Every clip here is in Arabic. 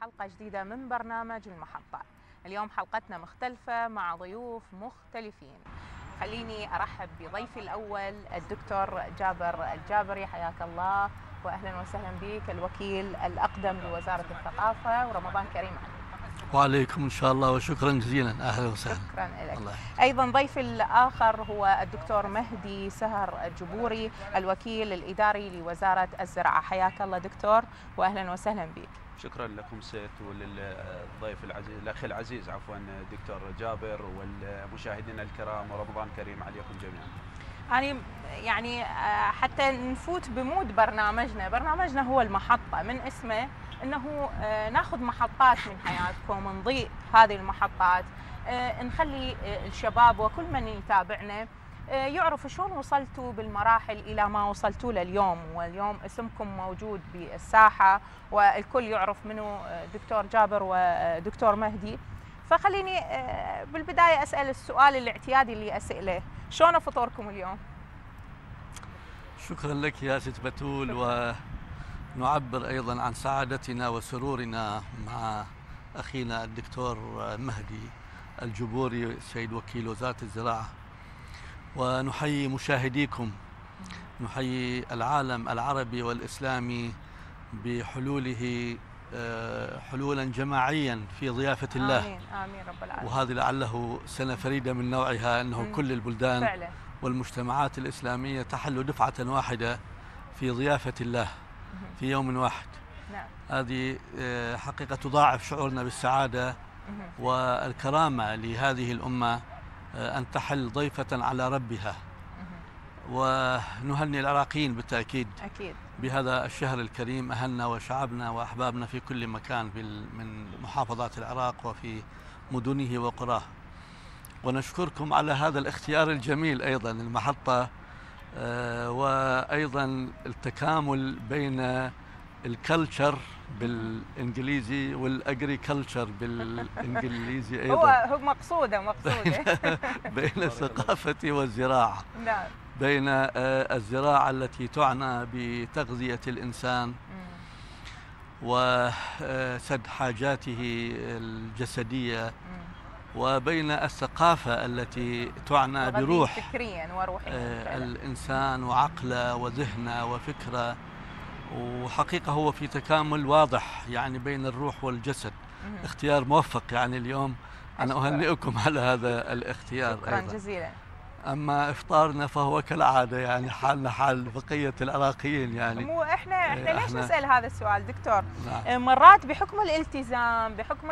حلقة جديدة من برنامج المحطة. اليوم حلقتنا مختلفة مع ضيوف مختلفين. خليني أرحب بضيفي الأول الدكتور جابر الجابري، حياك الله وأهلا وسهلا بك، الوكيل الأقدم لوزارة الثقافة، ورمضان كريم عليك. وعليكم إن شاء الله وشكرا جزيلا، أهلا وسهلا. شكرا لك. أيضا ضيفي الآخر هو الدكتور مهدي سهر الجبوري، الوكيل الإداري لوزارة الزراعة. حياك الله دكتور وأهلا وسهلا بك. شكرا لكم سيت وللضيف العزيز الأخ العزيز عفوا دكتور جابر والمشاهدين الكرام، ورمضان كريم عليكم جميعا. يعني حتى نفوت بمود برنامجنا هو المحطة، من اسمه انه ناخذ محطات من حياتكم، نضيء هذه المحطات، نخلي الشباب وكل من يتابعنا يعرف شلون وصلتوا بالمراحل الى ما وصلتوا له اليوم، واليوم اسمكم موجود بالساحه والكل يعرف منه دكتور جابر ودكتور مهدي. فخليني بالبدايه اسال السؤال الاعتيادي اللي اساله، شلون فطوركم اليوم؟ شكرا لك يا ست بتول، ونعبر ايضا عن سعادتنا وسرورنا مع اخينا الدكتور مهدي الجبوري السيد وكيل وزارة الزراعة، ونحيي مشاهديكم، نحيي العالم العربي والإسلامي بحلوله حلولا جماعيا في ضيافة الله. آمين آمين رب العالمين. وهذه لعله سنة فريدة من نوعها، أنه كل البلدان فعلا والمجتمعات الإسلامية تحل دفعة واحدة في ضيافة الله في يوم واحد. نعم. هذه حقيقة تضاعف شعورنا بالسعادة والكرامة لهذه الأمة أن تحل ضيفة على ربها. ونهني العراقيين بالتأكيد أكيد بهذا الشهر الكريم، أهلنا وشعبنا وأحبابنا في كل مكان من محافظات العراق وفي مدنه وقراه. ونشكركم على هذا الاختيار الجميل أيضا المحطة، وأيضا التكامل بين الكلتشر بالانجليزي والاجريكلتشر بالانجليزي ايضا. هو مقصوده بين الثقافه والزراعه. نعم. بين الزراعه التي تعنى بتغذيه الانسان وسد حاجاته الجسديه، وبين الثقافه التي تعنى بروح فكريا وروحيا الانسان وعقله وذهنه وفكره. وحقيقة هو في تكامل واضح يعني بين الروح والجسد. اختيار موفق يعني اليوم. أنا أهنئكم على هذا الاختيار. شكرا جزيلا. أما إفطارنا فهو كالعادة، يعني حالنا حال بقية العراقيين. يعني مو احنا ليش نسأل هذا السؤال دكتور؟ نعم. مرات بحكم الالتزام، بحكم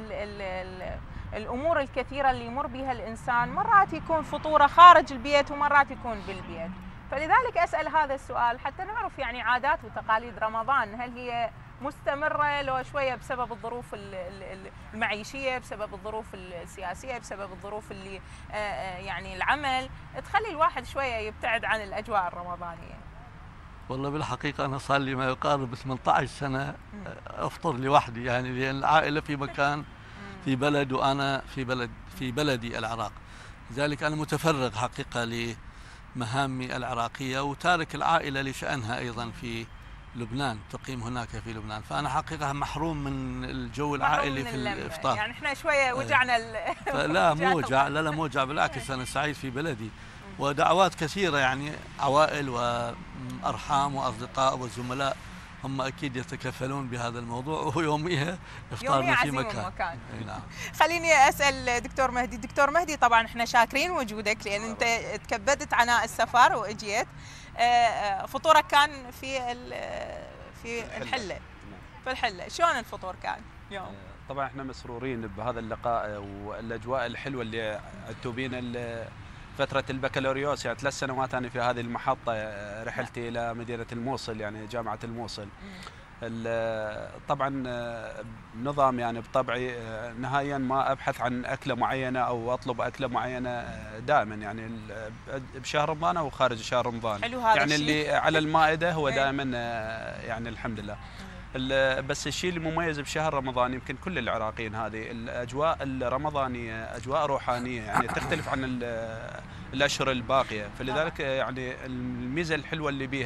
الأمور الكثيرة اللي يمر بها الإنسان، مرات يكون فطوره خارج البيت ومرات يكون بالبيت. فلذلك أسأل هذا السؤال حتى نعرف يعني عادات وتقاليد رمضان، هل هي مستمرة لو شوية بسبب الظروف المعيشية، بسبب الظروف السياسية، بسبب الظروف اللي يعني العمل تخلي الواحد شوية يبتعد عن الأجواء الرمضانية؟ والله بالحقيقة أنا صار لي ما يقارب 18 سنة أفطر لوحدي، يعني لأن العائلة في مكان في بلد وأنا في بلدي العراق. لذلك أنا متفرغ حقيقة مهامي العراقية، وتارك العائلة لشأنها أيضا في لبنان، تقيم هناك في لبنان. فأنا حقيقة محروم من الجو العائلي في الإفطار. يعني احنا شوية وجعنا لا مو وجع، لا مو وجع، بالعكس أنا سعيد في بلدي. ودعوات كثيرة يعني عوائل وأرحام وأصدقاء وزملاء هم أكيد يتكفلون بهذا الموضوع، وهو يوميها إفطارنا في مكان. نعم. خليني أسأل دكتور مهدي. دكتور مهدي، طبعا احنا شاكرين وجودك لأن أنت تكبدت عناء السفر وأجيت. فطورك كان في الحلة. في الحلة، شلون الفطور كان اليوم؟ طبعا احنا مسرورين بهذا اللقاء والأجواء الحلوة اللي عدتوا بينا فترة البكالوريوس. يعني 3 سنوات أنا في هذه المحطة، رحلتي إلى مدينة الموصل يعني جامعة الموصل. طبعا نظام يعني بطبعي نهائيا ما أبحث عن أكلة معينة أو أطلب أكلة معينة دائما، يعني بشهر رمضان أو خارج شهر رمضان. حلو هذا يعني الشيء. اللي على المائدة هو دائما يعني الحمد لله. بس الشيء المميز بشهر رمضان يمكن كل العراقيين هذه الأجواء الرمضانية أجواء روحانية، يعني تختلف عن الأشهر الباقية. فلذلك يعني الميزة الحلوة اللي بيها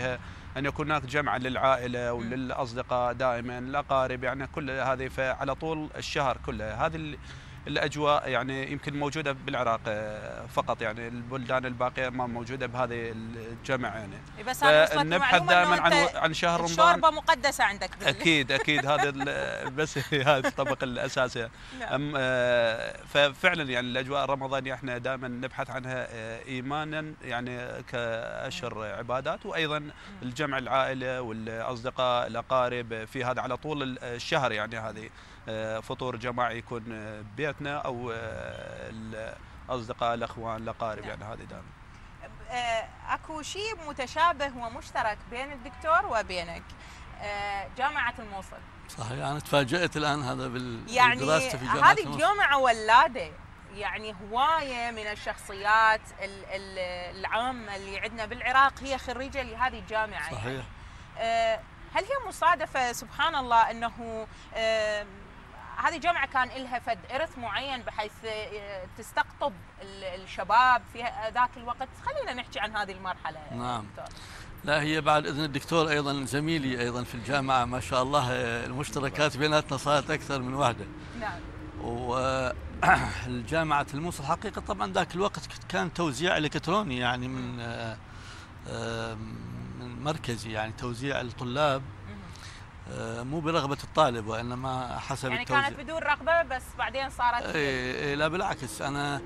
ان يكون هناك جمع للعائله وللاصدقاء دائما، الاقارب، يعني كل هذه على طول الشهر كله. هذه الاجواء يعني يمكن موجوده بالعراق فقط، يعني البلدان الباقيه ما موجوده بهذه الجمع يعني. بس انا وصلت نبحث دائما عن شهر رمضان. الشوربه مقدسه عندك اكيد هذا بس هذا الطبق الاساسي. نعم. ففعلا يعني الاجواء الرمضانيه احنا دائما نبحث عنها ايمانا يعني كاشهر عبادات، وايضا الجمع العائله والاصدقاء الاقارب في هذا على طول الشهر، يعني هذه فطور جماعي يكون ببيتنا او الاصدقاء الاخوان الاقارب. يعني هذه دائما اكو شيء متشابه ومشترك بين الدكتور وبينك، جامعه الموصل. صحيح، انا تفاجأت الان هذا يعني بالدراسه في جامعه هذه الجامعه ولاده يعني هوايه من الشخصيات العامه اللي عندنا بالعراق هي خريجه لهذه الجامعه. صحيح. يعني هل هي مصادفه سبحان الله انه هذه الجامعة كان لها فد إرث معين بحيث تستقطب الشباب في ذاك الوقت؟ خلينا نحكي عن هذه المرحلة. نعم دكتور. لا، هي بعد إذن الدكتور أيضا زميلي أيضا في الجامعة، ما شاء الله المشتركات بيناتنا صارت أكثر من واحدة. نعم. والجامعة الموصل حقيقة طبعا ذاك الوقت كان توزيع إلكتروني، يعني من مركزي، يعني توزيع الطلاب مو برغبة الطالب وإنما حسب يعني التوزيع. كانت بدون رغبة بس بعدين صارت لا بالعكس، أنا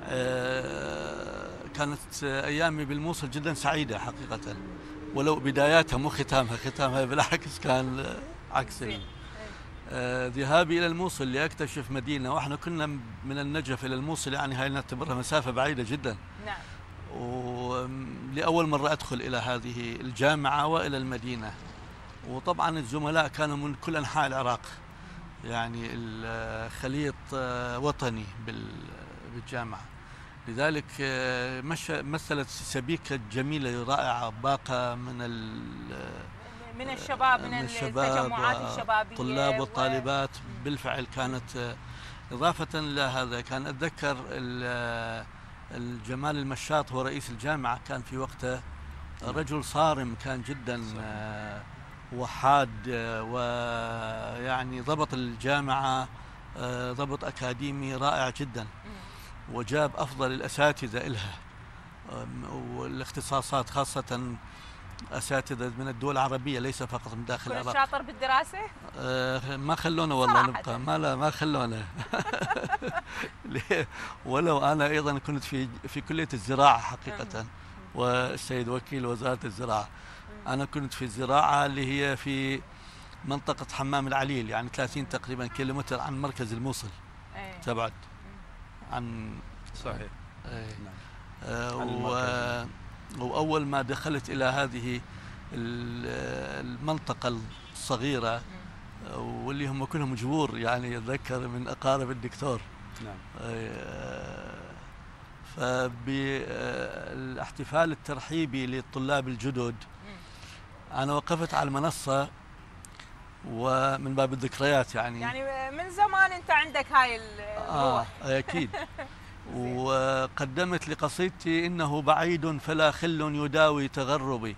كانت أيامي بالموصل جدا سعيدة حقيقة، ولو بداياتها مو ختامها بالعكس كان عكس. ذهابي إلى الموصل لأكتشف مدينة، وإحنا كنا من النجف إلى الموصل يعني هاي نعتبرها مسافة بعيدة جدا. نعم. ولأول مرة أدخل إلى هذه الجامعة وإلى المدينة، وطبعا الزملاء كانوا من كل أنحاء العراق، يعني الخليط وطني بالجامعة، لذلك مثلت سبيكة جميلة رائعة باقة من الشباب، من التجمعات الشبابية، الطلاب والطالبات. بالفعل كانت إضافة لهذا كان أتذكر الجمال المشاط هو رئيس الجامعة، كان في وقته رجل صارم، كان جدا وحاد، ويعني ضبط الجامعة ضبط أكاديمي رائع جدا، وجاب أفضل الأساتذة إلها والاختصاصات، خاصة أساتذة من الدول العربية ليس فقط من داخل العراق. كنت شاطر بالدراسة؟ ما خلونا والله نبقى، ما خلونا ولو أنا أيضا كنت في كلية الزراعة حقيقة، والسيد وكيل وزارة الزراعة. أنا كنت في الزراعة اللي هي في منطقة حمام العليل، يعني 30 تقريبا كيلومتر عن مركز الموصل. تبعد عن صحيح. وأول ما دخلت إلى هذه المنطقة الصغيرة، واللي هم كلهم جبور، يعني أتذكر من أقارب الدكتور. نعم. فبالاحتفال الترحيبي للطلاب الجدد أنا وقفت على المنصة، ومن باب الذكريات يعني من زمان أنت عندك هاي الروح. أكيد. وقدمت لقصيدتي إنه بعيد فلا خل يداوي تغربي.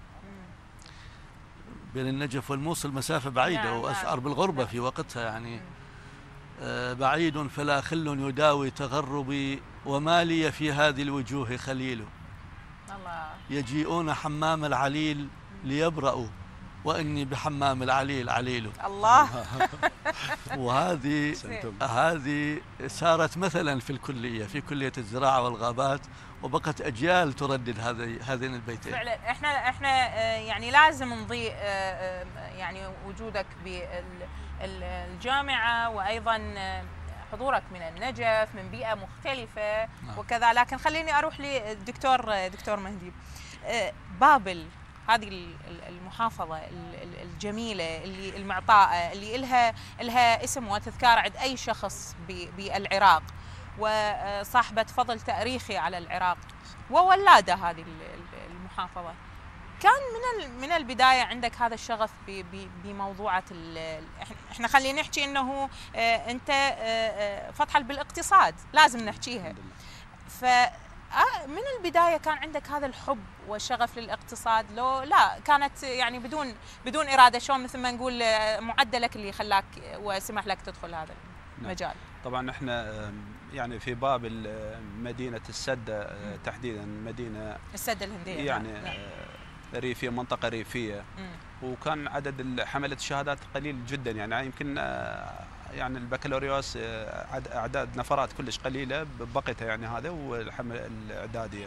بين النجف والموصل مسافة بعيدة، وأشعر بالغربة في وقتها، يعني بعيد فلا خل يداوي تغربي، وما لي في هذه الوجوه خليل. الله. يجيئون حمام العليل ليبرأوا، وإني بحمام العليل عليل. الله. وهذه صارت مثلا في الكلية، في كلية الزراعة والغابات، وبقت أجيال تردد هذين البيتين. فعلا احنا يعني لازم نضيء يعني وجودك بالجامعة، وأيضا حضورك من النجف، من بيئة مختلفة وكذا. لكن خليني أروح للدكتور مهدي. بابل، هذه المحافظة الجميلة اللي المعطاءة، اللي إلها اسم وتذكار عند أي شخص بالعراق، وصاحبة فضل تاريخي على العراق، وولادة هذه المحافظة. كان من البداية عندك هذا الشغف بموضوعة احنا خلينا نحكي انه انت فتحة بالاقتصاد لازم نحكيها. من البدايه كان عندك هذا الحب والشغف للاقتصاد، لو لا كانت يعني بدون اراده، شلون مثل ما نقول معدلك اللي خلاك وسمح لك تدخل هذا المجال؟ طبعا احنا يعني في باب مدينه السده تحديدا، مدينه السده الهنديه يعني ريفيه، منطقه ريفيه، وكان عدد حمله الشهادات قليل جدا، يعني يمكن يعني البكالوريوس اعداد نفرات كلش قليله ببقتها يعني هذا، والحمله الاعداديه.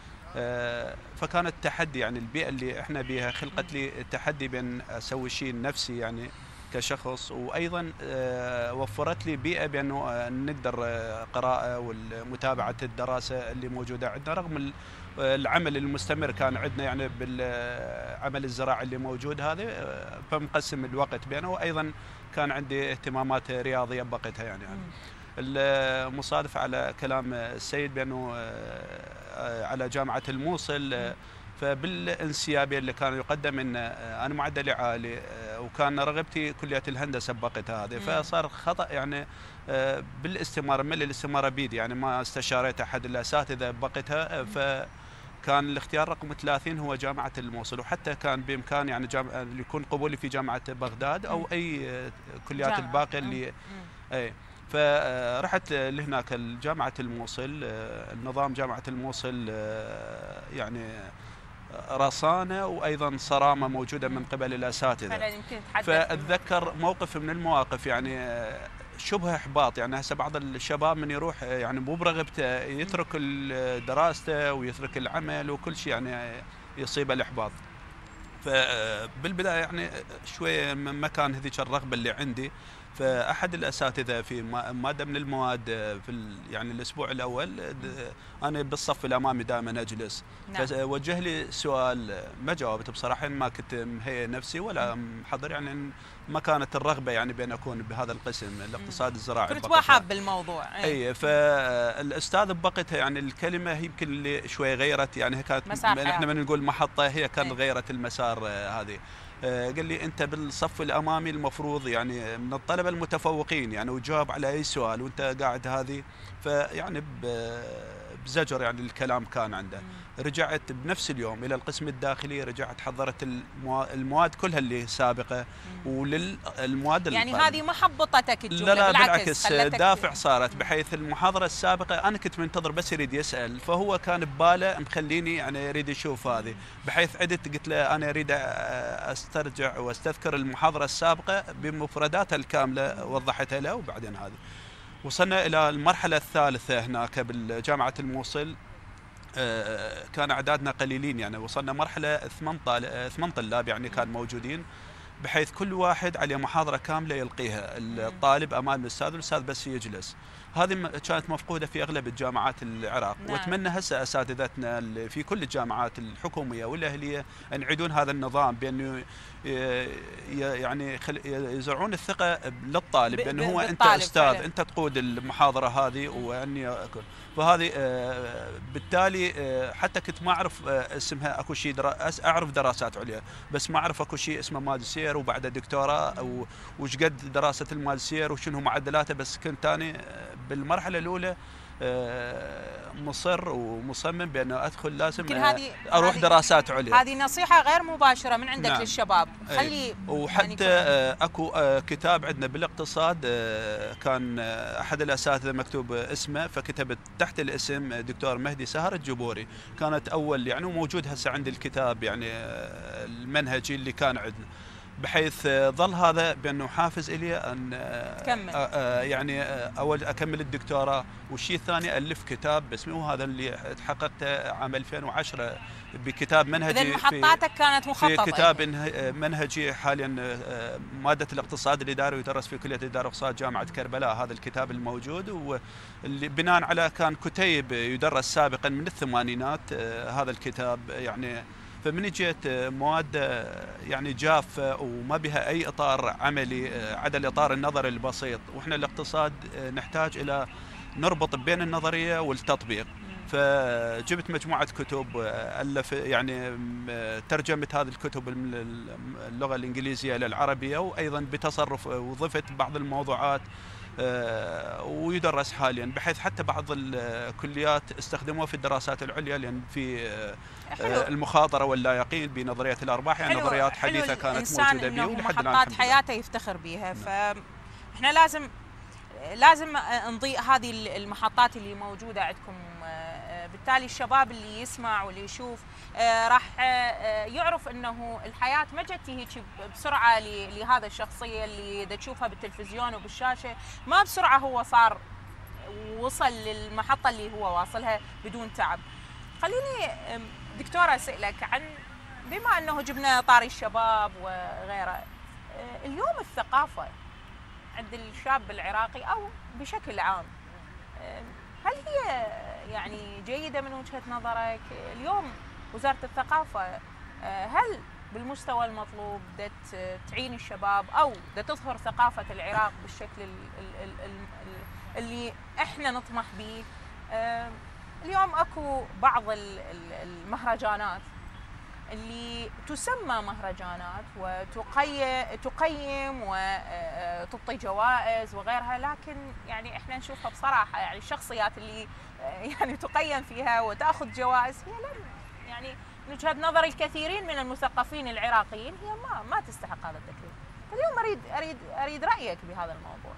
فكان التحدي يعني البيئه اللي احنا بيها خلقت لي تحدي بين اسوي شيء نفسي يعني كشخص، وايضا وفرت لي بيئه بانه نقدر قراءه ومتابعه الدراسه اللي موجوده عندنا، رغم العمل المستمر كان عندنا يعني بالعمل الزراعي اللي موجود هذا، فمقسم الوقت بينه، وايضا كان عندي اهتمامات رياضيه بقيتها يعني. المصادف على كلام السيد بانه على جامعه الموصل، فبالانسيابيه اللي كان يقدم ان انا معدلي عالي وكان رغبتي كليه الهندسه بقيتها هذه، فصار خطا يعني بالاستماره من الاستماره بيدي، يعني ما استشاريت احد الاساتذه بقيتها، فكان الاختيار رقم 30 هو جامعه الموصل، وحتى كان بامكاني يعني يكون قبولي في جامعه بغداد او اي كليات الباقيه اللي اي. فرحت لهناك جامعه الموصل. النظام جامعه الموصل يعني رصانه وايضا صرامه موجوده من قبل الاساتذه، فاتذكر موقف من المواقف يعني شبه احباط، يعني هسه بعض الشباب من يروح يعني مو برغبته يترك دراسته ويترك العمل وكل شيء يعني يصيبه الاحباط. فبالبدايه يعني شويه ما كان هذيك الرغبه اللي عندي، فاحد الاساتذه في ماده من المواد في يعني الاسبوع الاول انا بالصف الامامي دائما اجلس، فوجه لي سؤال ما جاوبت بصراحه، ما كنت مهيئ نفسي ولا محضر، يعني ما كانت الرغبه يعني بين اكون بهذا القسم الاقتصاد الزراعي، كنت ما حاب بالموضوع. اي فالاستاذ بقتها يعني الكلمه يمكن اللي شوي غيرت، يعني كانت احنا من نقول محطه، هي كانت غيرت المسار هذه. قال لي انت بالصف الامامي المفروض يعني من الطلبه المتفوقين يعني، وجاوب على اي سؤال وانت قاعد هذه، فيعني بزجر يعني الكلام كان عنده. رجعت بنفس اليوم الى القسم الداخلي، رجعت حضرت المواد كلها اللي سابقه وللمواد يعني هذه ما حبطتك الجمله؟ لا بالعكس دافع صارت، بحيث المحاضره السابقه انا كنت منتظر بس يريد يسال، فهو كان بباله مخليني يعني يريد يشوف هذه، بحيث عدت قلت له انا اريد استرجع واستذكر المحاضره السابقه بمفرداتها الكامله، وضحتها له. وبعدين هذه وصلنا الى المرحله الثالثه هناك بالجامعه الموصل، كان اعدادنا قليلين يعني، وصلنا مرحله 8 طلاب يعني كان موجودين، بحيث كل واحد عليه محاضره كامله يلقيها، الطالب امام الاستاذ والاستاذ بس يجلس. هذه كانت مفقوده في اغلب الجامعات العراق، واتمنى هسه اساتذتنا في كل الجامعات الحكوميه والاهليه ان يعيدون هذا النظام، بانه يعني يزرعون الثقه للطالب، بانه هو انت استاذ فعلا. انت تقود المحاضره هذه، واني اكون فهذه بالتالي حتى كنت ما اعرف اسمها، اكو شيء اعرف دراسات عليا بس ما اعرف اكو شيء اسمه ماجستير وبعد دكتوراه، وش قد دراسه الماجستير وشنو معدلاته، بس كنت اني بالمرحله الاولى مصر ومصمم بانه ادخل لازم اروح دراسات عليا. هذه نصيحه غير مباشره من عندك نعم. للشباب خلي وحتى اكو كتاب عندنا بالاقتصاد، كان احد الاساتذه مكتوب اسمه، فكتبت تحت الاسم دكتور مهدي سهر الجبوري، كانت اول يعني، وموجود هسه عندي الكتاب يعني المنهجي اللي كان عندنا، بحيث ظل هذا بانه حافز الي ان تكمل يعني اول اكمل الدكتوراه، والشيء الثاني الف كتاب باسمي، وهذا اللي حققته عام 2010 بكتاب منهجي. اذا محطاتك كانت مخططه في كتاب منهجي حاليا ماده الاقتصاد الاداري ويدرس في كليه الاداره والاقتصاد جامعه كربلاء، هذا الكتاب الموجود، واللي بناء على كان كتيب يدرس سابقا من الثمانينات هذا الكتاب يعني. فمن جيت مواد يعني جافه وما بها اي اطار عملي عدا الاطار النظري البسيط، واحنا الاقتصاد نحتاج الى نربط بين النظريه والتطبيق، فجبت مجموعه كتب الف يعني ترجمت هذه الكتب من اللغه الانجليزيه الى العربيه، وايضا بتصرف وضفت بعض الموضوعات ويدرس حاليا، بحيث حتى بعض الكليات استخدموه في الدراسات العليا، لان في المخاطره واللا يقين بنظريه الارباح، يعني نظريات حديثه كانت موجوده به ولحد الان محطات حياته يفتخر بها. فاحنا لازم نضيء هذه المحطات اللي موجوده عندكم، بالتالي الشباب اللي يسمع واللي يشوف راح يعرف انه الحياه ما جت هيك بسرعه لهذا الشخصيه اللي دا تشوفها بالتلفزيون وبالشاشه، ما بسرعه هو وصل للمحطه اللي هو واصلها بدون تعب. خليني دكتوره اسالك عن، بما انه جبنا طاري الشباب وغيره، اليوم الثقافه عند الشاب العراقي او بشكل عام، هل هي يعني جيده من وجهه نظرك؟ اليوم وزاره الثقافه هل بالمستوى المطلوب تعين الشباب او تظهر ثقافه العراق بالشكل اللي احنا نطمح به؟ اليوم اكو بعض المهرجانات اللي تسمى مهرجانات وتقيم وتعطي جوائز وغيرها، لكن يعني احنا نشوفها بصراحه يعني الشخصيات اللي يعني تقيم فيها وتاخذ جوائز هي يعني من وجهه نظر الكثيرين من المثقفين العراقيين هي ما تستحق هذا التكريم. اليوم اريد رايك بهذا الموضوع.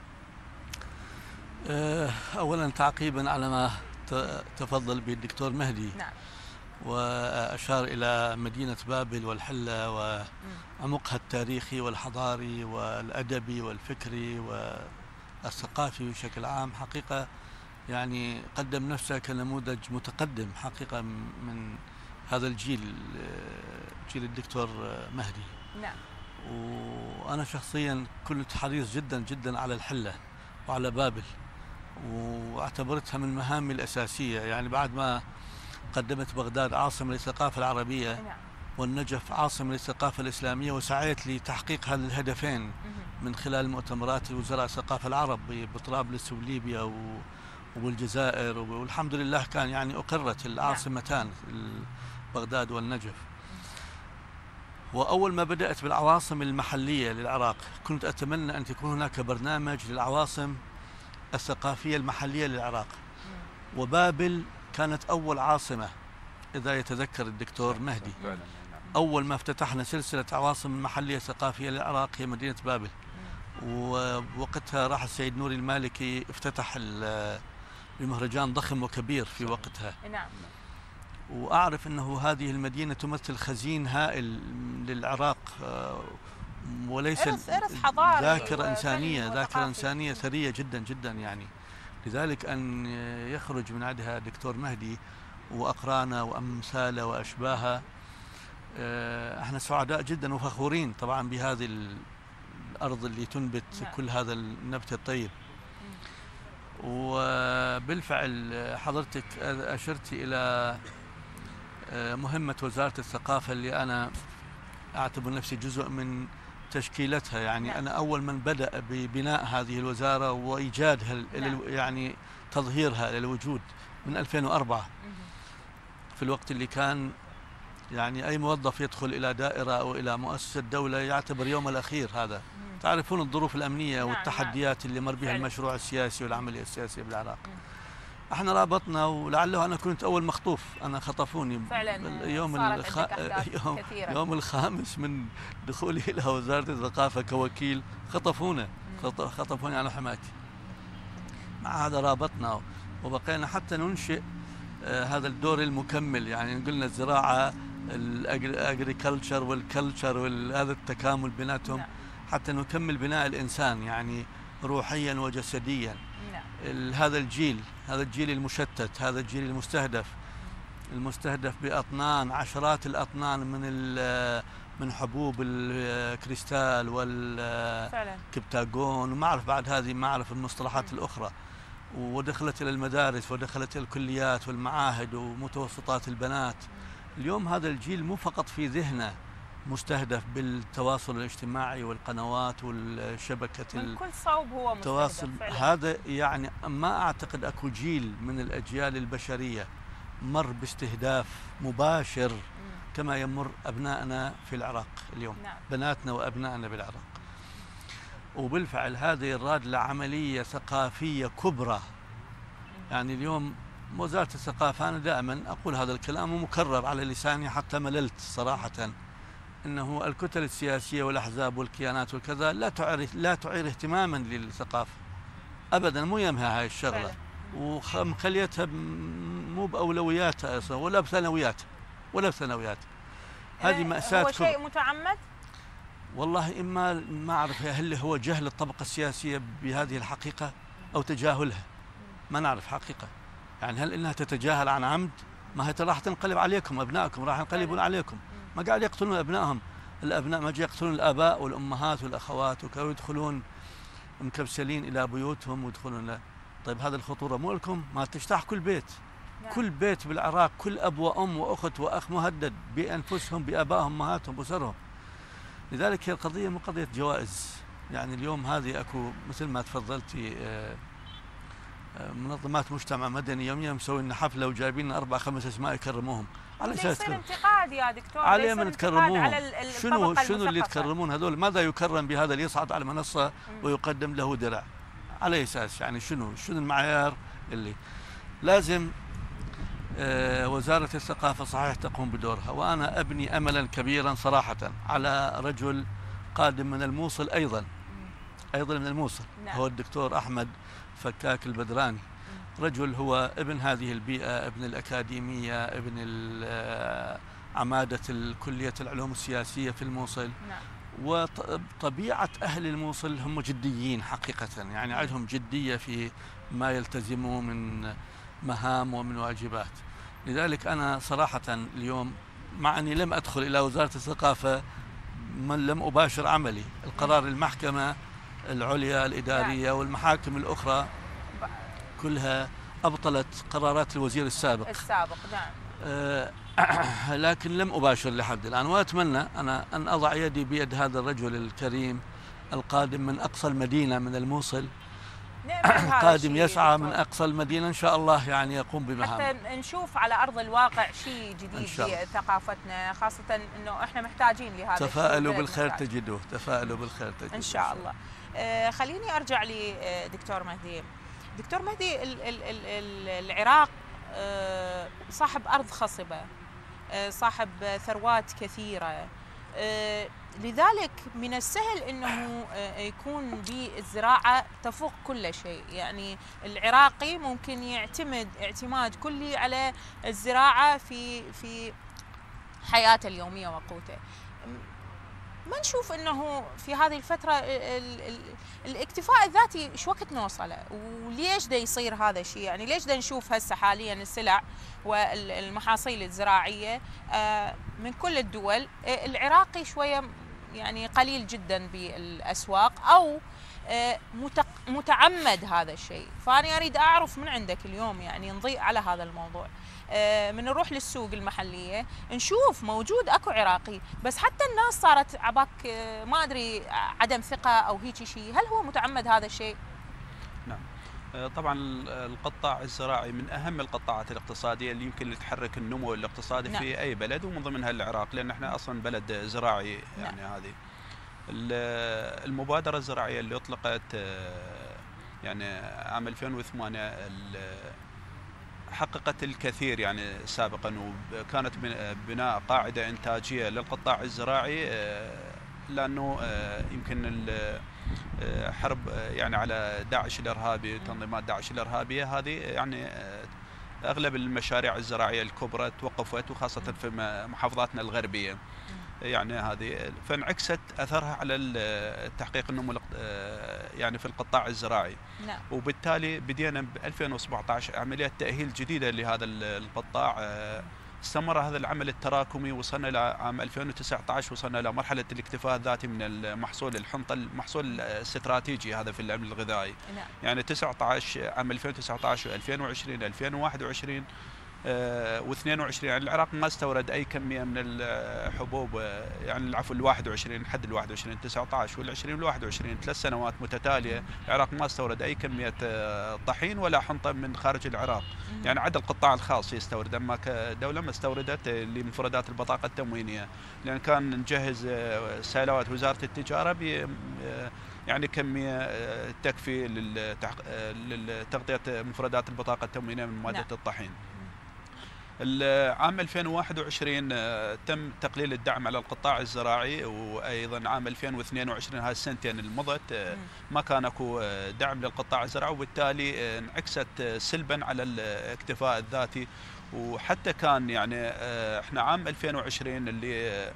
اولا تعقيبا على ما تفضل به الدكتور مهدي. نعم. وأشار إلى مدينة بابل والحلة وعمقها التاريخي والحضاري والأدبي والفكري والثقافي بشكل عام. حقيقة يعني قدم نفسه كنموذج متقدم حقيقة من هذا الجيل، جيل الدكتور مهدي. نعم. وأنا شخصيا كنت حريص جدا جدا على الحلة وعلى بابل، واعتبرتها من مهامي الأساسية، يعني بعد ما قدمت بغداد عاصمة للثقافة العربية والنجف عاصمة للثقافة الإسلامية، وسعيت لتحقيق هذا الهدفين من خلال مؤتمرات وزراء الثقافة العرب بطرابلس وليبيا والجزائر، والحمد لله كان يعني أقرت العاصمتان بغداد والنجف. وأول ما بدأت بالعواصم المحلية للعراق كنت أتمنى أن تكون هناك برنامج للعواصم الثقافية المحلية للعراق، وبابل كانت أول عاصمة إذا يتذكر الدكتور مهدي. أول ما افتتحنا سلسلة عواصم محلية ثقافية للعراق هي مدينة بابل، ووقتها راح السيد نوري المالكي افتتح بمهرجان ضخم وكبير في وقتها. نعم. وأعرف أنه هذه المدينة تمثل خزين هائل للعراق، وليس ذاكرة إنسانية ثرية جدا جدا يعني. لذلك أن يخرج من عندها دكتور مهدي وأقرانه وأمثاله وأشباهه، احنا سعداء جدا وفخورين طبعا بهذه الأرض اللي تنبت كل هذا النبت الطيب. وبالفعل حضرتك أشرت إلى مهمة وزارة الثقافة اللي أنا أعتبر نفسي جزء من تشكيلتها، يعني أنا أول من بدأ ببناء هذه الوزارة وإيجادها يعني تظهيرها للوجود من 2004، في الوقت اللي كان يعني أي موظف يدخل إلى دائرة أو إلى مؤسسة دولة يعتبر يوم الأخير هذا. تعرفون الظروف الأمنية والتحديات اللي مر بها المشروع السياسي والعملية السياسية بالعراق. احنا رابطنا، ولعله انا كنت اول مخطوف، انا خطفوني يوم الخامس من دخولي الى وزاره الثقافه كوكيل، خطفوني على حمايتي. مع هذا رابطنا وبقينا حتى ننشئ هذا الدور المكمل، يعني قلنا الزراعه الاجريكلتشر والكلتشر وهذا التكامل بيناتهم حتى نكمل بناء الانسان يعني روحيا وجسديا. هذا الجيل المشتت، هذا الجيل المستهدف بأطنان، عشرات الأطنان من حبوب الكريستال والكبتاغون، وما أعرف بعد هذه، ما أعرف المصطلحات الأخرى، ودخلت إلى المدارس ودخلت إلى الكليات والمعاهد ومتوسطات البنات. اليوم هذا الجيل مو فقط في ذهنه مستهدف بالتواصل الاجتماعي والقنوات والشبكة من كل صوب هو التواصل مستهدف. هذا يعني ما أعتقد أكو جيل من الأجيال البشرية مر باستهداف مباشر كما يمر أبنائنا في العراق اليوم. بناتنا وأبنائنا بالعراق. وبالفعل هذه الرادلة عملية ثقافية كبرى. يعني اليوم وزارة الثقافة، أنا دائما أقول هذا الكلام ومكرر على لساني حتى مللت صراحة، أنه الكتل السياسية والأحزاب والكيانات والكذا لا تعير اهتماما للثقافة أبدا، مو يمها هاي الشغلة، ومخليتها مو بأولوياتها أصلا ولا بثانويات. هذه مأساة. هو شيء متعمد؟ والله إما ما أعرف هل هو جهل الطبقة السياسية بهذه الحقيقة أو تجاهلها، ما نعرف حقيقة. يعني هل إنها تتجاهل عن عمد؟ ما هي راح تنقلب عليكم، أبنائكم راح ينقلبون عليكم. ما قاعد يقتلون أبنائهم، الأبناء ما يقتلون الآباء والأمهات والأخوات وكانوا يدخلون مكبسلين إلى بيوتهم ويدخلون. طيب هذه الخطورة مو لكم؟ ما تجتاح كل بيت. كل بيت بالعراق، كل أب وأم وأخت وأخ مهدد بأنفسهم بآبائهم أمهاتهم بأسرهم. لذلك هي القضية مو قضية جوائز. يعني اليوم هذه أكو مثل ما تفضلتي منظمات مجتمع مدني يوميا مسوي لنا حفلة وجايبين لنا 4 5 أسماء يكرموهم على أساس يصير انتقاد يا دكتور، عليه من تكرموهم. شنو المثقفة. اللي تكرمون هذول؟ ماذا يكرم بهذا اللي يصعد على المنصة ويقدم له درع؟ على أساس يعني شنو المعيار اللي لازم وزارة الثقافة صحيح تقوم بدورها. وأنا أبني أملا كبيرا صراحة على رجل قادم من الموصل أيضا من الموصل. نعم. هو الدكتور أحمد فكاك البدراني. رجل هو ابن هذه البيئة، ابن الأكاديمية، ابن عمادة كلية العلوم السياسية في الموصل. نعم. وطبيعة أهل الموصل هم جديين حقيقة، يعني عندهم جدية في ما يلتزموا من مهام ومن واجبات. لذلك أنا صراحة اليوم مع أني لم أدخل إلى وزارة الثقافة، لم أباشر عملي. القرار المحكمة العليا الإدارية والمحاكم الأخرى كلها أبطلت قرارات الوزير السابق. نعم. لكن لم أباشر لحد الآن، وأتمنى أنا أن أضع يدي بيد هذا الرجل الكريم القادم من أقصى المدينة من الموصل، قادم يسعى من أقصى المدينة إن شاء الله، يعني يقوم بمهام حتى نشوف على أرض الواقع شيء جديد في ثقافتنا، خاصة أنه إحنا محتاجين لهذا. تفاءلوا بالخير تجدوه، تفاءلوا بالخير تجدوه إن شاء الله. خليني أرجع لدكتور مهدي. دكتور مهدي، العراق صاحب أرض خصبة، صاحب ثروات كثيرة، لذلك من السهل أنه يكون بالزراعة تفوق كل شيء. يعني العراقي ممكن يعتمد اعتماد كلي على الزراعة في حياته اليومية وقوته. ما نشوف أنه في هذه الفترة الاكتفاء الذاتي إيش وقت نوصله، وليش دا يصير هذا الشيء؟ يعني ليش دا نشوف هسه حاليا السلع والمحاصيل الزراعية من كل الدول، العراقي شوية يعني قليل جدا بالأسواق، أو متعمد هذا الشيء؟ فأنا أريد أعرف من عندك اليوم، يعني نضيء على هذا الموضوع. من نروح للسوق المحلية نشوف موجود أكو عراقي، بس حتى الناس صارت عباك ما أدري عدم ثقة أو هيك شيء. هل هو متعمد هذا الشيء؟ نعم. طبعا القطاع الزراعي من أهم القطاعات الاقتصادية اللي يمكن تحرك النمو الاقتصادي. نعم. في أي بلد ومن ضمنها العراق، لأن احنا أصلا بلد زراعي. يعني نعم. هذه المبادرة الزراعية اللي أطلقت يعني عام 2008 حققت الكثير يعني سابقا، وكانت بناء قاعدة إنتاجية للقطاع الزراعي، لأنه يمكن حرب يعني على داعش الإرهابي، تنظيمات داعش الإرهابية هذه، يعني أغلب المشاريع الزراعية الكبرى توقفت، وخاصة في محافظاتنا الغربية. يعني هذه فانعكست أثرها على تحقيق النمو يعني في القطاع الزراعي. نعم. وبالتالي بدينا ب 2017 عملية تأهيل جديدة لهذا القطاع. استمر هذا العمل التراكمي، وصلنا إلى عام 2019 وصلنا إلى مرحلة الاكتفاء الذاتي من المحصول الحنطة، المحصول الاستراتيجي هذا في الأمن الغذائي. نعم. يعني 19 عام 2019 2020 2021 و22 يعني العراق ما استورد اي كميه من الحبوب، يعني العفو ال21 لحد ال21 19 وال20 وال21 3 سنوات متتاليه العراق ما استورد اي كميه طحين ولا حنطه من خارج العراق. يعني عدا القطاع الخاص يستورد، اما كدوله ما استوردت لمفردات البطاقه التموينيه، لان كان نجهز سيلوات وزاره التجاره يعني كميه تكفي لتغطيه مفردات البطاقه التموينيه من ماده الطحين. العام 2021 تم تقليل الدعم على القطاع الزراعي، وايضا عام 2022 هاي السنتين اللي مضت ما كان اكو دعم للقطاع الزراعي، وبالتالي انعكست سلبا على الاكتفاء الذاتي. وحتى كان يعني احنا عام 2020 اللي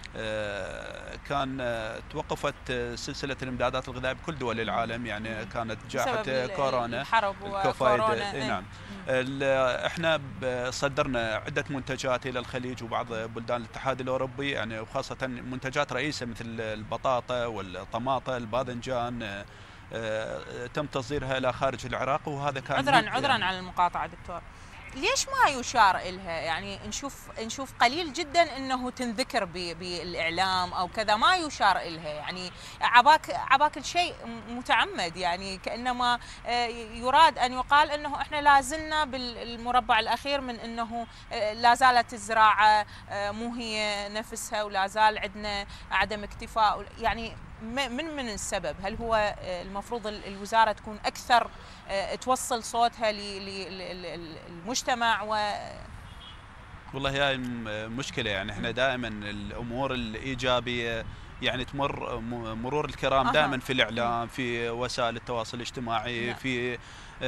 كان توقفت سلسله الامدادات الغذائيه بكل دول العالم، يعني كانت جائحه كورونا، الحرب وكورونا. نعم. احنا صدرنا عده منتجات الى الخليج وبعض بلدان الاتحاد الاوروبي، يعني وخاصه منتجات رئيسه مثل البطاطا والطماطه الباذنجان تم تصديرها الى خارج العراق، وهذا كان عذرا على المقاطعه دكتور، ليش ما يشار إلها؟ يعني نشوف قليل جدا انه تنذكر بالاعلام او كذا، ما يشار إلها، يعني عباك الشيء متعمد، يعني كانما يراد ان يقال انه احنا لا زلنا بالمربع الاخير من انه لا زالت الزراعه مو هي نفسها، ولا زال عندنا عدم اكتفاء. يعني من السبب؟ هل هو المفروض الوزاره تكون اكثر توصل صوتها للمجتمع؟ والله هاي مشكله، يعني احنا دائما الامور الايجابيه يعني تمر مرور الكرام دائما في الاعلام، في وسائل التواصل الاجتماعي، في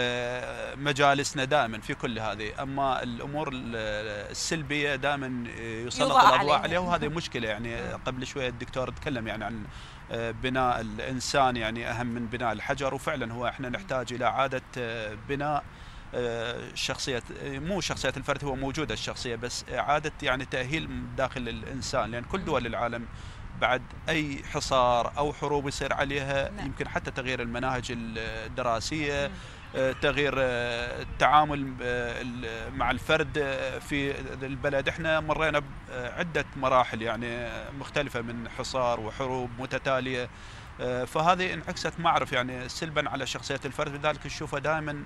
مجالسنا دائما في كل هذه، اما الامور السلبيه دائما يسلط الاضواء عليها، وهذه مشكله. يعني قبل شويه الدكتور تكلم يعني عن بناء الانسان يعني اهم من بناء الحجر، وفعلا هو احنا نحتاج الى اعاده بناء شخصيه، مو شخصيه الفرد، هو موجوده الشخصيه، بس اعاده يعني تاهيل داخل الانسان، لان كل دول العالم بعد اي حصار او حروب يصير عليها يمكن حتى تغيير المناهج الدراسيه، تغيير التعامل مع الفرد في البلد. احنا مرينا بعده مراحل يعني مختلفه من حصار وحروب متتاليه، فهذه انعكست ما اعرف يعني سلبا على شخصيه الفرد، لذلك نشوفه دائما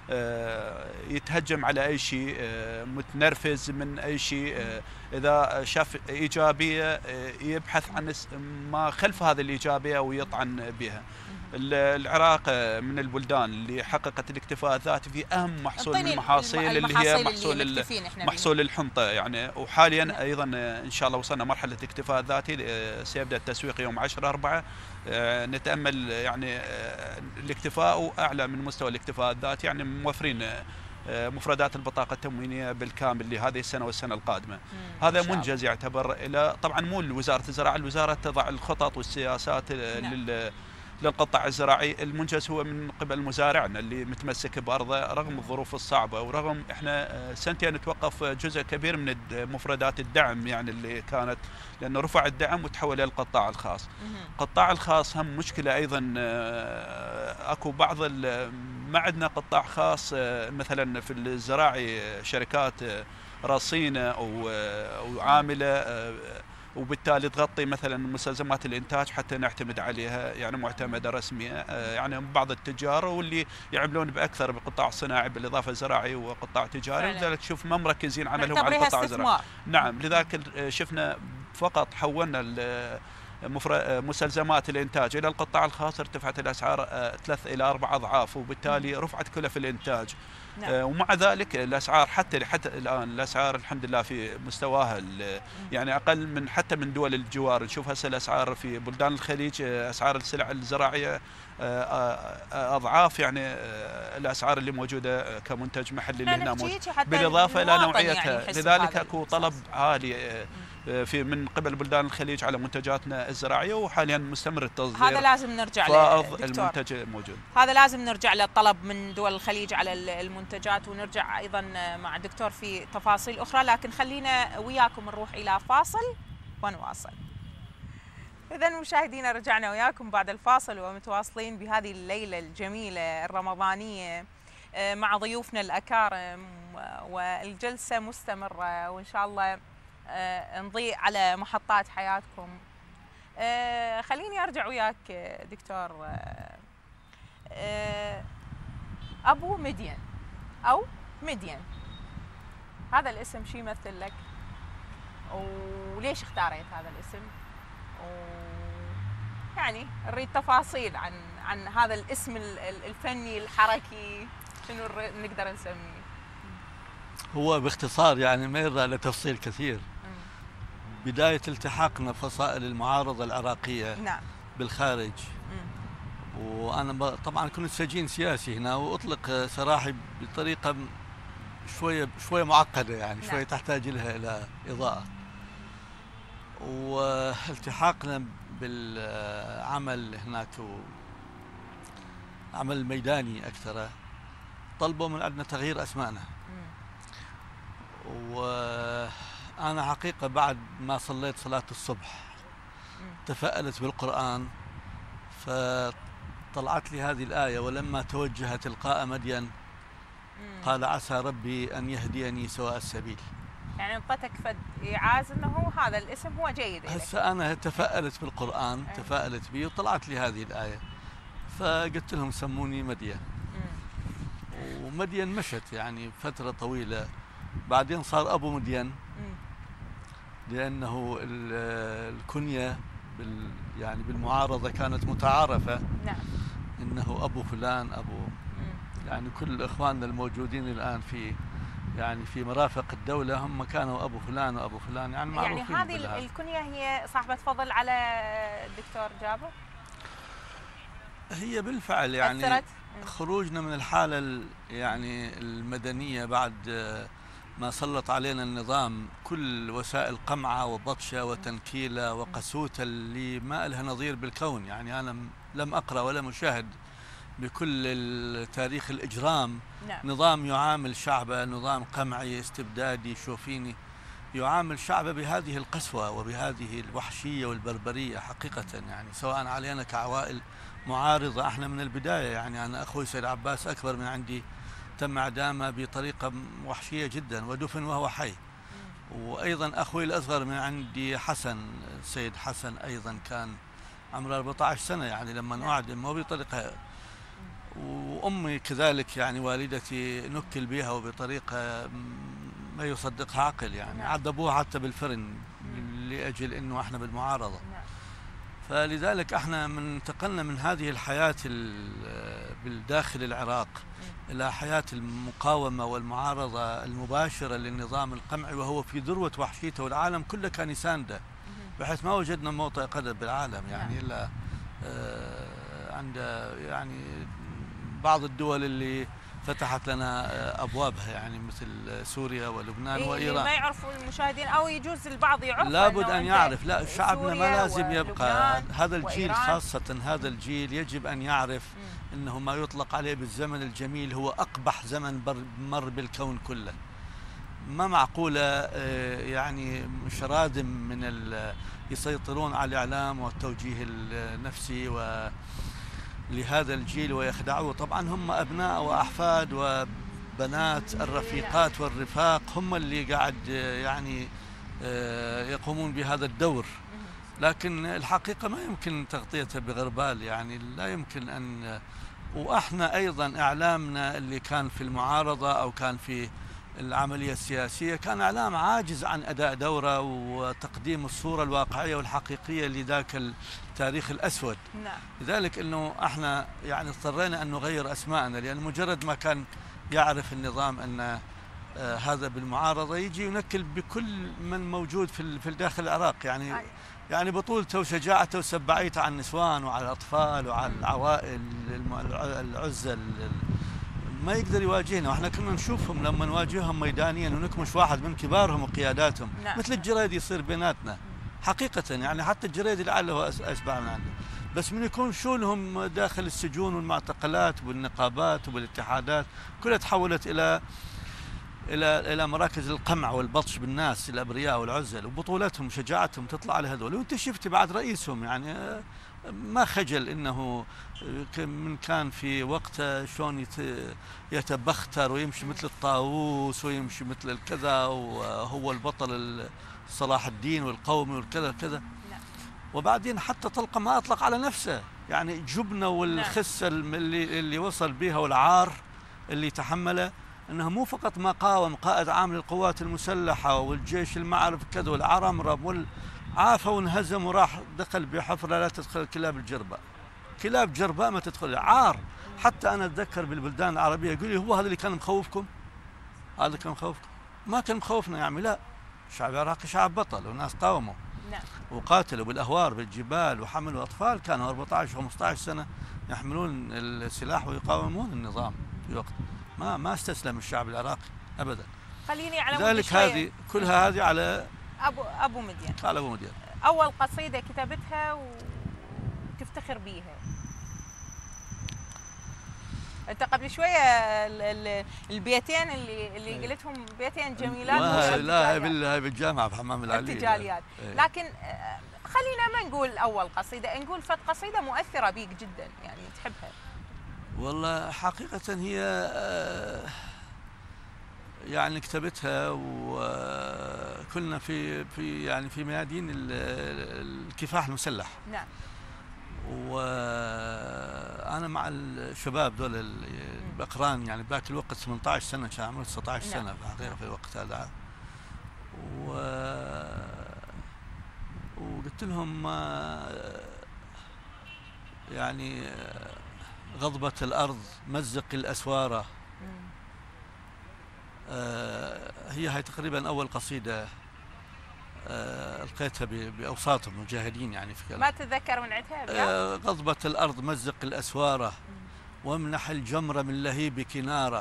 يتهجم على اي شيء، متنرفز من اي شيء، اذا شاف ايجابيه يبحث عن ما خلف هذه الايجابيه ويطعن بها. العراق من البلدان اللي حققت الاكتفاء الذاتي في اهم محصول من المحاصيل اللي هي محصول الحنطه يعني، وحاليا ايضا ان شاء الله وصلنا مرحله الاكتفاء الذاتي، سيبدا التسويق يوم 10/4، نتامل يعني الاكتفاء اعلى من مستوى الاكتفاء الذاتي، يعني موفرين مفردات البطاقة التموينية بالكامل لهذه السنة والسنة القادمة. هذا منجز يعتبر، إلى طبعا مو وزارة الزراعة، الوزارة تضع الخطط والسياسات للقطاع الزراعي، المنجز هو من قبل مزارعنا اللي متمسك بأرضه رغم الظروف الصعبة، ورغم احنا سنتين توقف جزء كبير من مفردات الدعم يعني اللي كانت، لأنه رفع الدعم وتحول إلى القطاع الخاص. القطاع الخاص هم مشكلة أيضا، أكو بعض ما عندنا قطاع خاص مثلا في الزراعي شركات رصينة أو عاملة، وبالتالي تغطي مثلا مستلزمات الانتاج حتى نعتمد عليها يعني معتمده رسميه، يعني بعض التجار واللي يعملون باكثر بقطاع صناعي بالاضافه زراعي وقطاع تجاري، لذلك شوف ما مركزين عملهم على القطاع الزراعي. نعم، لذلك شفنا فقط حولنا مستلزمات الانتاج الى القطاع الخاص، ارتفعت الاسعار 3 إلى 4 أضعاف، وبالتالي رفعت كلف الانتاج. ومع ذلك الاسعار حتى الان الاسعار الحمد لله في مستواها، يعني اقل من حتى من دول الجوار. نشوف هسه الاسعار في بلدان الخليج اسعار السلع الزراعيه اضعاف يعني الاسعار اللي موجوده كمنتج محلي اللي هنا موجود، بالاضافه الى نوعيتها. يعني لذلك اكو طلب عالي في من قبل بلدان الخليج على منتجاتنا الزراعيه، وحاليا مستمر التصدير. هذا لازم نرجع له دكتور، المنتج موجود، هذا لازم نرجع للطلب من دول الخليج على المنتجات، ونرجع ايضا مع الدكتور في تفاصيل اخرى، لكن خلينا وياكم نروح الى فاصل ونواصل. إذا مشاهدينا رجعنا وياكم بعد الفاصل ومتواصلين بهذه الليلة الجميلة الرمضانية مع ضيوفنا الأكارم، والجلسة مستمرة، وإن شاء الله نضيء على محطات حياتكم. خليني أرجع وياك دكتور. أبو مدين أو مدين، هذا الاسم شو يمثل لك؟ وليش اختاريت هذا الاسم؟ يعني نريد تفاصيل عن هذا الاسم الفني الحركي، شنو نقدر نسميه؟ هو باختصار يعني ما يرضى لتفصيل كثير. بداية التحاقنا فصائل المعارضة العراقية نعم بالخارج، وأنا طبعا كنت سجين سياسي هنا، وأطلق سراحي بطريقة شوية معقدة، يعني شوية تحتاج لها إلى إضاءة. والتحاقنا بالعمل هناك، عمل ميداني أكثر، طلبوا من عندنا تغيير أسمائنا. وأنا حقيقة بعد ما صليت صلاة الصبح تفألت بالقرآن، فطلعت لي هذه الآية: ولما توجه تلقاء مدين قال عسى ربي أن يهديني سواء السبيل. يعني انطتك فد إيعاز أنه هذا الاسم هو جيد. هسه أنا تفألت بالقرآن، تفألت بي وطلعت لي هذه الآية، فقلت لهم سموني مدين. ومدين مشت يعني فترة طويلة، بعدين صار أبو مدين، لأنه الكنية يعني بالمعارضة كانت متعارفة. نعم. إنه أبو فلان، أبو يعني كل إخواننا الموجودين الآن في مرافق الدولة هم كانوا أبو فلان وأبو فلان، يعني معروفين. يعني هذه الكنية هي صاحبة فضل على الدكتور جابر؟ هي بالفعل يعني أثرت؟ خروجنا من الحالة يعني المدنية بعد ما سلط علينا النظام كل وسائل قمعة وبطشة وتنكيلة وقسوتة اللي ما لها نظير بالكون. يعني أنا لم أقرأ ولا مشاهد بكل تاريخ الإجرام. نعم. نظام يعامل شعبه، نظام قمعي استبدادي شوفيني، يعامل شعبه بهذه القسوة وبهذه الوحشية والبربرية حقيقة. يعني سواء علينا كعوائل معارضة، احنا من البداية يعني أنا أخوي سيد عباس أكبر من عندي تم إعدامه بطريقة وحشية جدا ودفن وهو حي. وأيضا أخوي الأصغر من عندي حسن، السيد حسن أيضا كان عمره 14 سنة يعني لما أعدم، وبطريقة. وأمي كذلك يعني والدتي نكل بها وبطريقة ما يصدقها عقل، يعني عذبوها حتى بالفرن لأجل أنه احنا بالمعارضة. فلذلك احنا انتقلنا من هذه الحياة بالداخل العراق إلى حياة المقاومة والمعارضة المباشرة للنظام القمعي، وهو في ذروة وحشيته، والعالم كله كان يسانده، بحيث ما وجدنا موطئ قدم بالعالم يعني إلا عند يعني بعض الدول اللي فتحت لنا أبوابها، يعني مثل سوريا ولبنان وإيران. ما يعرفوا المشاهدين أو يجوز البعض يعرف، لابد أن يعرف. لا، شعبنا ما لازم يبقى هذا الجيل وإيران. خاصة هذا الجيل يجب أن يعرف أنه ما يطلق عليه بالزمن الجميل هو أقبح زمن مر بالكون كله. ما معقولة يعني شرادم من يسيطرون على الإعلام والتوجيه النفسي لهذا الجيل ويخدعوه. طبعا هم أبناء وأحفاد وبنات الرفيقات والرفاق هم اللي قاعد يعني يقومون بهذا الدور، لكن الحقيقة ما يمكن تغطيتها بغربال، يعني لا يمكن أن. وإحنا أيضا إعلامنا اللي كان في المعارضة أو كان في العملية السياسية كان إعلام عاجز عن أداء دوره وتقديم الصورة الواقعية والحقيقية لذاك التاريخ الأسود. نعم. لذلك أنه إحنا يعني اضطرينا أن نغير أسماءنا، لأن مجرد ما كان يعرف النظام أن هذا بالمعارضة يجي ينكل بكل من موجود في الداخل العراق، يعني بطولته وشجاعته وسبعيته على النسوان وعلى الأطفال وعلى العوائل العزة ما يقدر يواجهنا. واحنا كنا نشوفهم لما نواجههم ميدانيا ونكمش واحد من كبارهم وقياداتهم. نعم. مثل الجريد يصير بيناتنا حقيقة، يعني حتى الجريد لعله أشبع من عنده، بس من يكون شؤونهم داخل السجون والمعتقلات والنقابات والاتحادات كلها تحولت إلى مراكز القمع والبطش بالناس الأبرياء والعزل، وبطولتهم وشجاعتهم تطلع على هذول. وانت شفتي بعد رئيسهم يعني ما خجل انه من كان في وقته شلون يتبختر ويمشي مثل الطاووس ويمشي مثل الكذا، وهو البطل صلاح الدين والقومي والكذا كذا. وبعدين حتى طلقة ما أطلق على نفسه، يعني جبنة والخسة اللي وصل بها والعار اللي تحمله، انه مو فقط ما قاوم قائد عام للقوات المسلحة والجيش المعرف كذا والعرمرم عافى وانهزم وراح دخل بحفرة لا تدخل كلاب الجرباء. كلاب جرباء ما تدخل، عار. حتى أنا أتذكر بالبلدان العربية يقول لي هو هذا اللي كان مخوفكم؟ هذا كان مخوفكم؟ ما كان مخوفنا يا عمي، لا. الشعب العراقي شعب بطل وناس قاوموا. نعم. وقاتلوا بالأهوار بالجبال وحملوا أطفال كانوا 14 و15 سنة يحملون السلاح ويقاومون النظام في وقت. ما استسلم الشعب العراقي أبدا. خليني على ذلك هذه كلها هذه على أبو مدين. على أبو مدين. أول قصيدة كتبتها وتفتخر بيها. أنت قبل شوية البيتين اللي قلتهم بيتين جميلات. لا هاي بالجامعة في حمام العلي. ارتجاليات. لكن خلينا ما نقول أول قصيدة، نقول فت قصيدة مؤثرة بيك جدا يعني تحبها. والله حقيقة هي يعني كتبتها وكلنا في ميادين الكفاح المسلح. نعم. وانا مع الشباب دول الاقران يعني بذاك الوقت 18 سنه، كان عمري 19 سنه في الحقيقه في الوقت هذا. وقلت لهم يعني غضبة الارض مزق الاسواره. هي تقريبا اول قصيده القيتها باوساط المجاهدين يعني في كلام. ما تتذكر من عندها؟ غضبة الارض مزق الاسواره وامنح الجمر من لهيب كناره.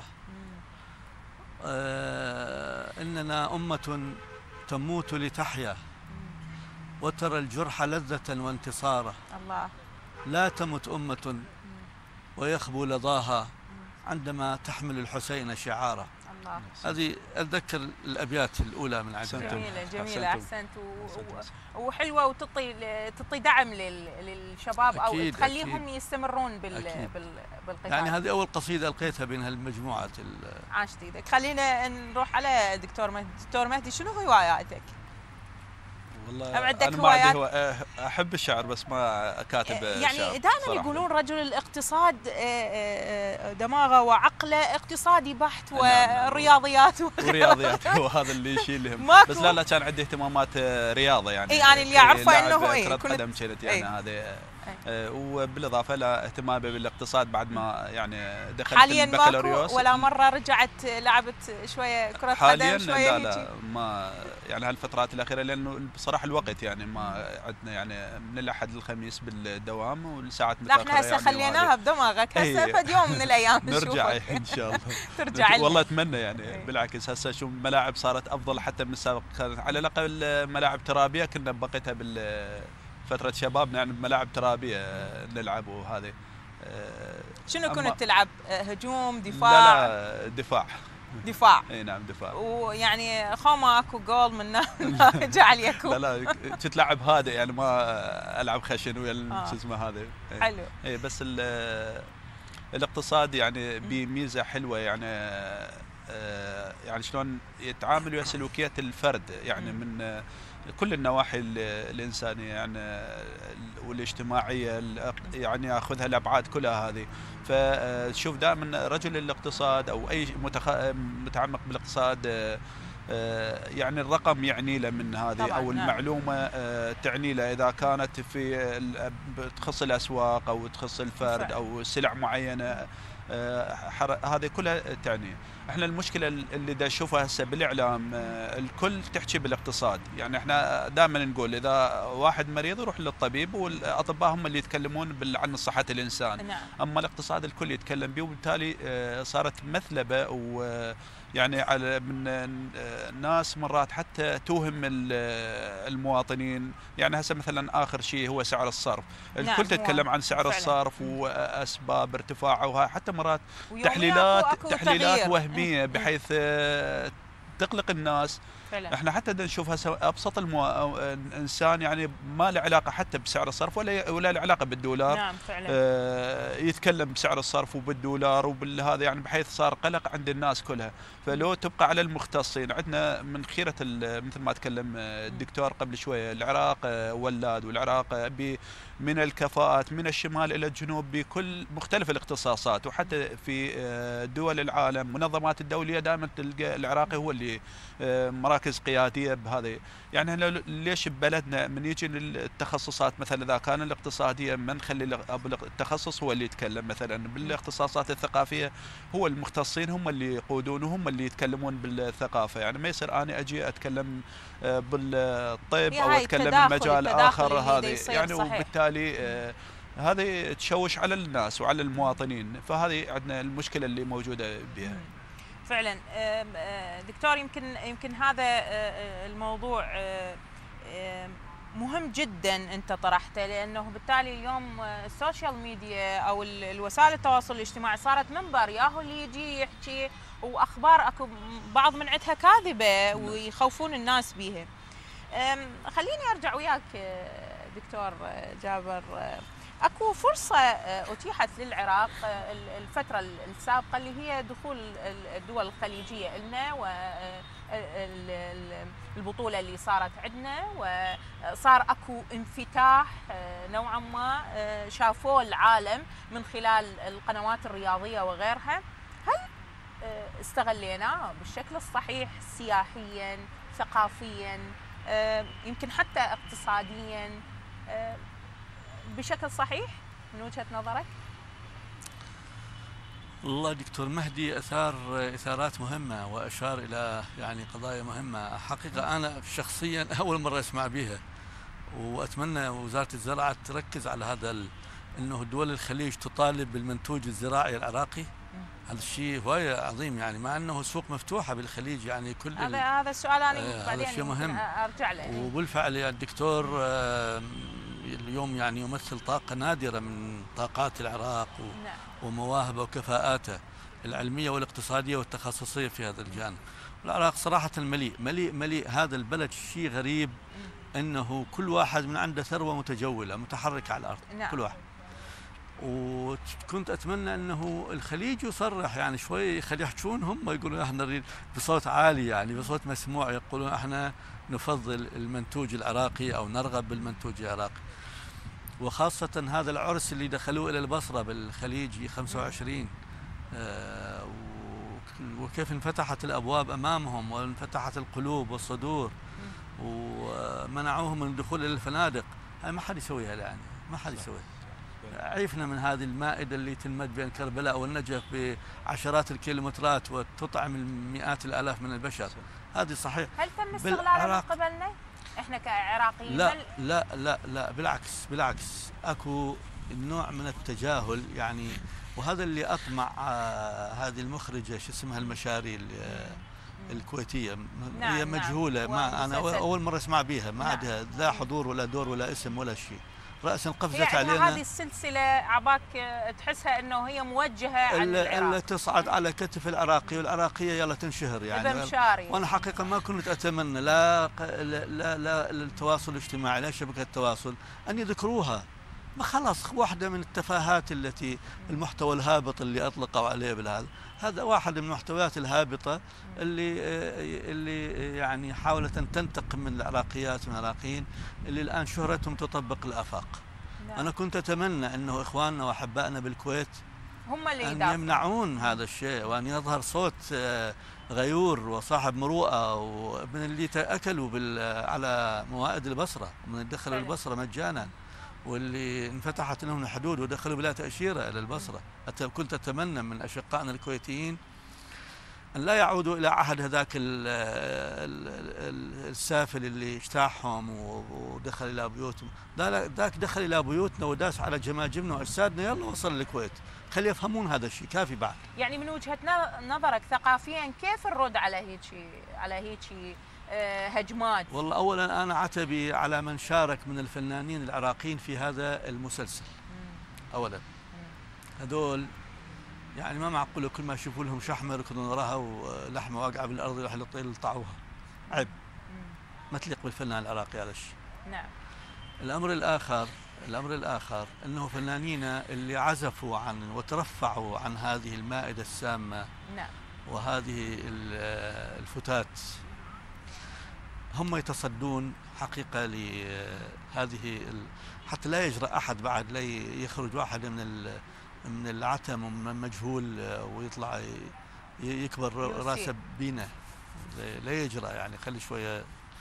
اننا امه تموت لتحيا وترى الجرح لذة وانتصارا. الله. لا تمت امه ويخبو لظاها عندما تحمل الحسين شعارا. الله. هذه اتذكر الابيات الاولى من عندها. جميله احسنت وحلوه وتعطي دعم للشباب او تخليهم يستمرون بالقتال. يعني هذه اول قصيده القيتها بين هالمجموعه. عاشت ايدك. خلينا نروح على دكتور مهدي. دكتور مهدي شنو هواياتك؟ والله انا ما عندي احب الشعر بس ما كاتب يعني شعر دائما يقولون رجل الاقتصاد دماغه وعقله اقتصادي بحت ورياضيات ورياضيات هو هذا اللي يشيلهم. بس لا كان عندي اهتمامات رياضه يعني. يعني اللي اعرفه انه كرة قدم كنت يعني هذه. وبالاضافه الى اهتمامي بالاقتصاد بعد ما يعني دخلت البكالوريوس. ولا مره رجعت لعبت شويه كره قدم حاليا شويه؟ لا ما يعني هالفترات الاخيره لانه بصراحه الوقت يعني ما عندنا يعني من الاحد للخميس بالدوام والساعات متاخره. احنا هسه خليناها بدماغك هسه فد يوم من الايام نرجع ان شاء الله. ترجع والله اتمنى يعني بالعكس هسه شوف الملاعب صارت افضل حتى من السابق. على الاقل ملاعب ترابيه كنا بقيتها فترة شبابنا يعني بملاعب ترابية نلعب. وهذه شنو كنت تلعب؟ هجوم دفاع؟ لا دفاع. دفاع. اي نعم دفاع. ويعني خما اكو جول من جعل يكون. لا كنت لعب هادئ يعني ما العب خشن ويا شو اسمه هذا. حلو. اي بس الاقتصاد يعني بميزة حلوة يعني يعني شلون يتعامل ويا سلوكيات الفرد يعني من كل النواحي الإنسانية يعني والاجتماعية يعني ياخذها الأبعاد كلها هذه. فتشوف دائما رجل الاقتصاد أو أي متعمق بالاقتصاد يعني الرقم يعني له من هذه أو المعلومة تعني له إذا كانت تخص الأسواق أو تخص الفرد أو سلع معينة هذه كلها تعني. احنا المشكله اللي دا نشوفها هسه بالاعلام الكل تحكي بالاقتصاد. يعني احنا دائما نقول اذا واحد مريض يروح للطبيب والاطباء هم اللي يتكلمون عن صحه الانسان. نعم. اما الاقتصاد الكل يتكلم به وبالتالي صارت مثلبه ويعني على من ناس مرات حتى توهم المواطنين. يعني هسه مثلا اخر شيء هو سعر الصرف. الكل تتكلم عن سعر الصرف واسباب ارتفاعه حتى مرات تحليلات وهميه بحيث تقلق الناس. فعلا. احنا حتى نشوف هسه ابسط الانسان يعني ما له علاقه حتى بسعر الصرف ولا له علاقه بالدولار. نعم فعلا. يتكلم بسعر الصرف وبالدولار وبالهذا يعني بحيث صار قلق عند الناس كلها. فلو تبقى على المختصين عندنا من خيره مثل ما تكلم الدكتور قبل شويه العراق ولاد والعراق من الكفاءات من الشمال الى الجنوب بكل مختلف الاختصاصات. وحتى في دول العالم منظمات الدوليه دائما تلقى العراقي هو اللي مراكز قياديه بهذه. يعني احنا ليش ببلدنا من يجي للتخصصات مثلا اذا كان الاقتصاديه ما نخلي التخصص هو اللي يتكلم، مثلا بالاختصاصات الثقافيه هو المختصين هم اللي يقودون وهم اللي يتكلمون بالثقافه. يعني ما يصير انا اجي اتكلم بالطب او اتكلم بمجال اخر، هذه يعني وبالتالي هذه تشوش على الناس وعلى المواطنين، فهذه عندنا المشكله اللي موجوده بها. فعلا دكتور، يمكن هذا الموضوع مهم جدا انت طرحته، لانه بالتالي اليوم السوشيال ميديا او الوسائل التواصل الاجتماعي صارت منبر، ياهو اللي يجي يحكي واخبار اكو بعض من عندها كاذبه ويخوفون الناس بيها. خليني ارجع وياك دكتور جابر، اكو فرصه اتيحت للعراق الفتره السابقه اللي هي دخول الدول الخليجيه لنا، والبطوله اللي صارت عندنا، وصار اكو انفتاح نوعا ما شافوه العالم من خلال القنوات الرياضيه وغيرها. هل استغليناه بالشكل الصحيح سياحيا، ثقافيا، يمكن حتى اقتصاديا بشكل صحيح من وجهة نظرك؟ والله دكتور مهدي أثار إثارات مهمة وأشار إلى يعني قضايا مهمة. حقيقة أنا شخصيا أول مرة أسمع بها، وأتمنى وزارة الزراعة تركز على هذا، أنه دول الخليج تطالب بالمنتوج الزراعي العراقي. هذا الشيء هواية عظيم، يعني مع أنه سوق مفتوحة بالخليج، يعني كل هذا السؤال أنا بعدين شيء مهم أرجع له. وبالفعل يا الدكتور اليوم يعني يمثل طاقة نادرة من طاقات العراق ومواهبه وكفاءاته العلمية والاقتصادية والتخصصية في هذا الجانب. العراق صراحة مليء هذا البلد. شيء غريب أنه كل واحد من عنده ثروة متجولة متحركة على الأرض. كل واحد. وكنت أتمنى أنه الخليج يصرح، يعني شوي يخلي يحجون هم يقولون احنا نريد بصوت عالي، يعني بصوت مسموع، يقولون احنا نفضل المنتوج العراقي أو نرغب بالمنتوج العراقي. وخاصة هذا العرس اللي دخلوه إلى البصرة بالخليج 25، وكيف انفتحت الأبواب أمامهم وانفتحت القلوب والصدور ومنعوهم من الدخول إلى الفنادق. هاي ما حد يسويها، يعني ما حد يسويها. عرفنا من هذه المائدة اللي تنمد بين كربلاء والنجف بعشرات الكيلومترات وتطعم المئات الآلاف من البشر. هذه صحيح. هل تم استغلالها من قبلنا احنا كعراقيين؟ لا بالعكس اكو نوع من التجاهل، يعني وهذا اللي اطمع هذه المخرجة شو اسمها المشاري الكويتية. هي مجهولة. ما انا اول مرة اسمع بيها، ما عندها لا حضور ولا دور ولا اسم ولا شيء، رأسا قفزت علينا. هذه السلسلة عباك تحسها انه هي موجهة على العراق، الا تصعد على كتف العراقي والعراقية يلا تنشهر يعني. وانا حقيقة ما كنت اتمنى لا التواصل الاجتماعي لا شبكة التواصل ان يذكروها. ما خلاص واحدة من التفاهات التي المحتوى الهابط اللي اطلقوا عليه بالهذا، هذا واحد من المحتويات الهابطة اللي يعني حاولت ان تنتقم من العراقيات من العراقيين اللي الان شهرتهم تطبق الافاق. انا كنت اتمنى انه اخواننا واحبائنا بالكويت هم اللي ان يمنعون هذا الشيء، وان يظهر صوت غيور وصاحب مروءة ومن اللي اكلوا على موائد البصرة ومن دخلوا البصرة مجانا، واللي انفتحت لهم الحدود ودخلوا بلا تأشيرة إلى البصرة. كنت أتمنى من أشقائنا الكويتيين أن لا يعودوا إلى عهد هذاك السافل اللي اجتاحهم ودخل إلى بيوتهم. ذاك دخل إلى بيوتنا وداس على جماجمنا وأجسادنا، يلا وصل الكويت. خلي يفهمون هذا الشيء كافي بعد. يعني من وجهة نظرك ثقافيا كيف الرد على هيك هجمات؟ والله أولا أنا عتبي على من شارك من الفنانين العراقيين في هذا المسلسل. أولا هذول يعني ما معقول كل ما يشوفوا لهم شحمة يركضون وراها ولحمة واقعة بالأرض يروحوا للطير يلطعوها. عيب، ما تليق بالفنان العراقي هذا الشيء. نعم. الأمر الآخر أنه فنانينا اللي عزفوا عن وترفعوا عن هذه المائدة السامة نعم وهذه الفتات هم يتصدون حقيقة لهذه حتى لا يجرأ أحد بعد، لا يخرج واحد من العتم ومن مجهول ويطلع يكبر راسه بينا. لا يجرأ يعني، خلي شويه،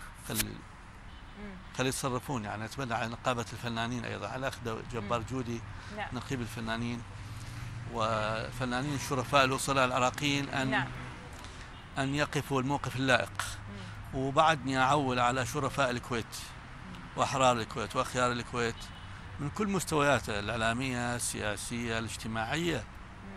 خلي يتصرفون يعني. اتمنى على نقابه الفنانين ايضا، على اخ جبار جودي نقيب الفنانين وفنانين الشرفاء الوصلاء العراقيين ان يقفوا الموقف اللائق. وبعدني اعول على شرفاء الكويت واحرار الكويت واخيار الكويت من كل مستوياتها الاعلاميه، السياسيه، الاجتماعيه،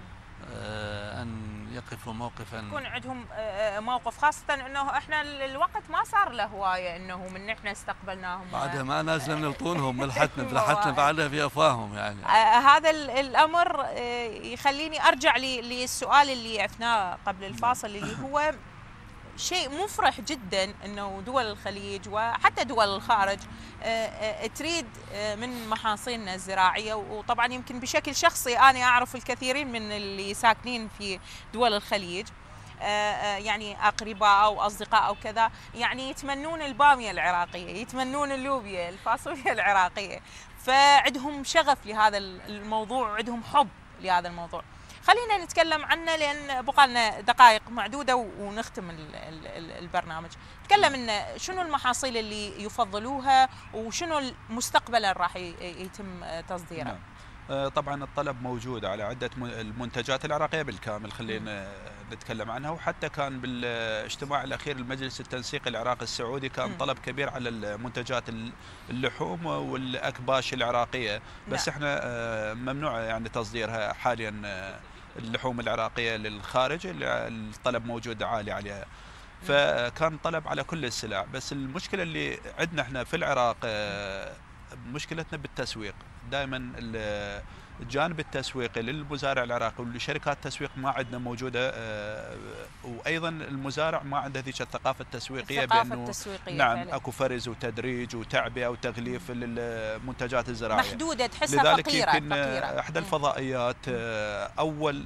ان يقفوا موقفا، يكون عندهم موقف، خاصه انه احنا الوقت ما صار له هوايه انه من احنا استقبلناهم، بعدها ما نازله من بطونهم، ملحتنا بعدها في افواههم يعني. هذا الامر يخليني ارجع للسؤال اللي عرفناه قبل الفاصل، اللي هو شيء مفرح جدا انه دول الخليج وحتى دول الخارج تريد من محاصيلنا الزراعيه. وطبعا يمكن بشكل شخصي انا اعرف الكثيرين من اللي ساكنين في دول الخليج، يعني اقرباء او اصدقاء او كذا، يعني يتمنون الباميه العراقيه، يتمنون اللوبيا، الفاصوليا العراقيه، فعندهم شغف لهذا الموضوع وعندهم حب لهذا الموضوع. خلينا نتكلم عنه لان بقى لنا دقائق معدوده ونختم البرنامج. نتكلم ان شنو المحاصيل اللي يفضلوها وشنو مستقبلا راح يتم تصديره. طبعا الطلب موجود على عده المنتجات العراقيه بالكامل، خلينا نتكلم عنها. وحتى كان بالاجتماع الاخير المجلس التنسيقي العراقي السعودي كان طلب كبير على المنتجات اللحوم والاكباش العراقيه، بس احنا ممنوع يعني تصديرها حاليا اللحوم العراقيه للخارج، الطلب موجود عالي عليها. فكان طلب على كل السلع، بس المشكله اللي عندنا احنا في العراق مشكلتنا بالتسويق. دائما الجانب التسويقي للمزارع العراقي ولشركات التسويق ما عندنا موجوده، وايضا المزارع ما عنده ذيك الثقافه التسويقيه، بانه نعم فعلا. اكو فرز وتدريج وتعبئه وتغليف للمنتجات الزراعيه محدوده، تحسها لذلك فقيره. يمكن احدى الفضائيات اول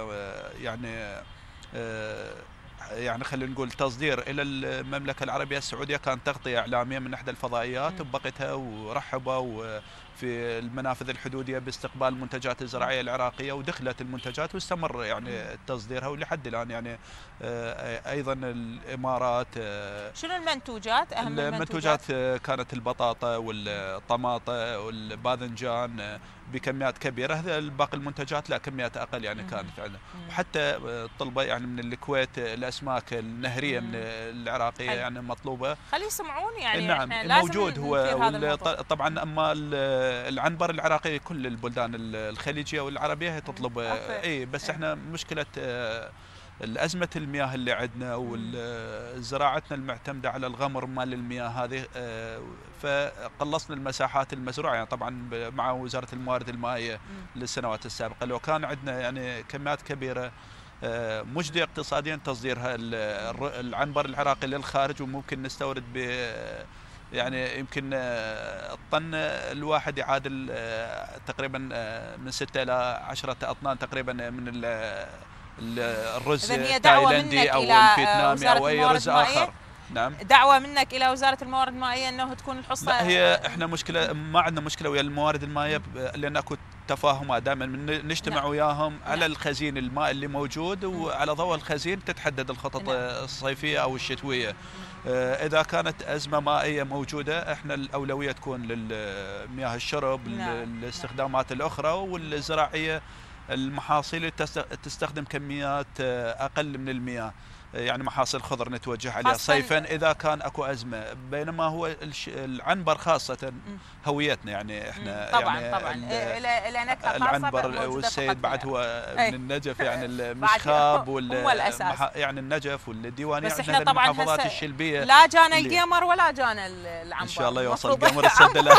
يعني خلينا نقول تصدير الى المملكه العربيه السعوديه كان تغطيه اعلاميه من احدى الفضائيات ببقتها، ورحبوا في المنافذ الحدوديه باستقبال المنتجات الزراعيه العراقيه، ودخلت المنتجات واستمر يعني تصديرها ولحد الان يعني. ايضا الامارات. شنو المنتوجات؟ اهم المنتوجات كانت البطاطا والطماطه والباذنجان بكميات كبيره، هذا باقي المنتجات لا كميات اقل يعني كانت عندنا. وحتى طلبه يعني من الكويت الاسماك النهريه من العراقيه يعني مطلوبه. خلي يسمعون يعني. نعم موجود هو. طبعا اما العنبر العراقي كل البلدان الخليجيه والعربيه تطلب، اي بس احنا مشكله الأزمة المياه اللي عندنا وزراعتنا المعتمدة على الغمر مال المياه هذه، فقلصنا المساحات المزروعة يعني. طبعا مع وزارة الموارد المائية للسنوات السابقة لو كان عندنا يعني كميات كبيرة مجدي اقتصاديا تصديرها العنبر العراقي للخارج، وممكن نستورد ب يعني يمكن الطن الواحد يعادل تقريبا من 6 إلى 10 أطنان تقريبا من الرز التايلندي او الفيتنامي او اي رز اخر. نعم دعوه منك الى وزاره الموارد المائيه انه تكون الحصه. لا هي احنا مشكله ما عندنا مشكله ويا الموارد المائيه، لان اكو تفاهمات دائما نجتمع وياهم على الخزين الماء اللي موجود، وعلى ضوء الخزين تتحدد الخطط الصيفيه او الشتويه. اذا كانت ازمه مائيه موجوده احنا الاولويه تكون للمياه الشرب، للاستخدامات الاخرى والزراعيه. المحاصيل تستخدم كميات اقل من المياه، يعني محاصيل خضر نتوجه عليها صيفا اذا كان اكو ازمه، بينما هو العنبر خاصه هويتنا يعني احنا طبعا يعني طبعا العنبر والسيد بعد هو من النجف يعني المشخاب يعني النجف والديوانيه، بس احنا طبعا المحافظات الشلبيه لا جانا القمر ولا جانا العنبر، ان شاء الله يوصل القمر السدله.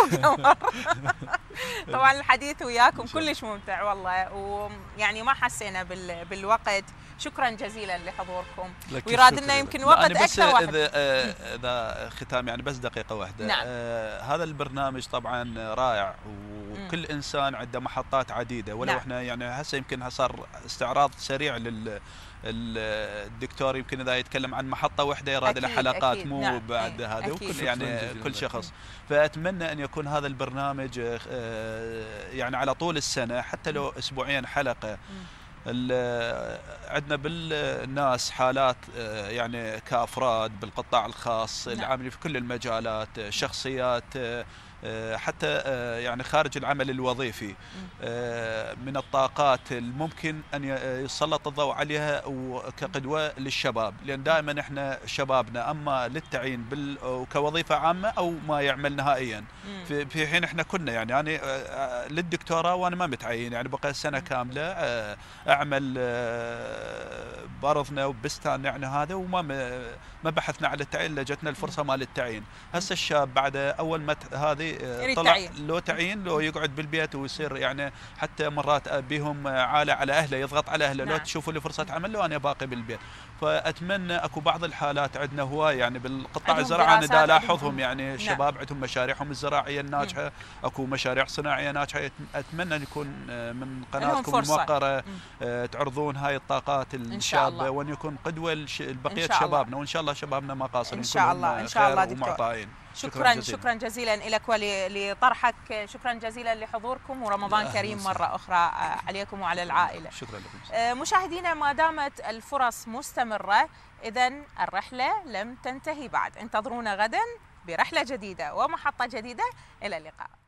طبعا الحديث وياكم كلش ممتع والله، ويعني ما حسينا بالوقت. شكرا جزيلا لحضوركم، ويراد لنا يمكن وقت اكثر. واحد اذا ختام يعني بس دقيقه واحده. نعم. هذا البرنامج طبعا رائع، وكل انسان عنده محطات عديده، ولو نعم. احنا يعني هسه يمكن صار استعراض سريع الدكتور يمكن اذا يتكلم عن محطه واحده يراد له حلقات أكيد. مو نعم. بعد هذا، وكل يعني كل شخص. نعم. فاتمنى ان يكون هذا البرنامج يعني على طول السنه حتى لو اسبوعيا حلقه، عندنا بالناس حالات يعني كأفراد بالقطاع الخاص العاملين في كل المجالات، شخصيات حتى يعني خارج العمل الوظيفي من الطاقات الممكن أن يسلط الضوء عليها كقدوة للشباب، لأن دائما إحنا شبابنا أما للتعيين كوظيفة عامة أو ما يعمل نهائيا، في حين إحنا كنا يعني للدكتوراه وأنا ما متعين، يعني بقى سنة كاملة أعمل بارضنا وبستان يعني هذا، وما ما بحثنا على التعيين، لجتنا الفرصة مال التعيين. هسه الشاب بعد أول ما هذه طلع لو تعيين لو يقعد بالبيت ويصير يعني حتى مرات بهم عالة على أهله، يضغط على أهله لو تشوفوا لي فرصة عمل لو أنا باقي بالبيت. فأتمنى أكو بعض الحالات عندنا هواية يعني بالقطاع الزراعي أنا دا ألاحظهم يعني شباب عندهم مشاريعهم الزراعية الناجحة، أكو مشاريع صناعية ناجحة. أتمنى أن يكون من قناتكم الموقرة تعرضون هاي الطاقات الشابة وأن يكون قدوة لبقية شبابنا، وإن شاء الله شبابنا ما قاصرين، إن شاء الله إن شاء الله دكتور. شكرا جزيلا لك ولطرحك، شكرا جزيلا لحضوركم، ورمضان كريم مرة أخرى عليكم وعلى العائلة. شكرا لكم. مشاهدينا، ما دامت الفرص مستمرة إذن الرحلة لم تنتهي بعد، انتظرونا غدا برحلة جديدة ومحطة جديدة. إلى اللقاء.